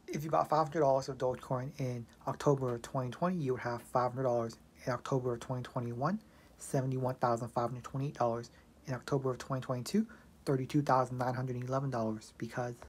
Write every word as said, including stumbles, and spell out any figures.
if you bought five hundred dollars of Dogecoin in October of twenty twenty, you would have five hundred dollars in October of twenty twenty-one, seventy-one thousand five hundred twenty-eight dollars in October of twenty twenty-two, thirty-two thousand nine hundred eleven dollars because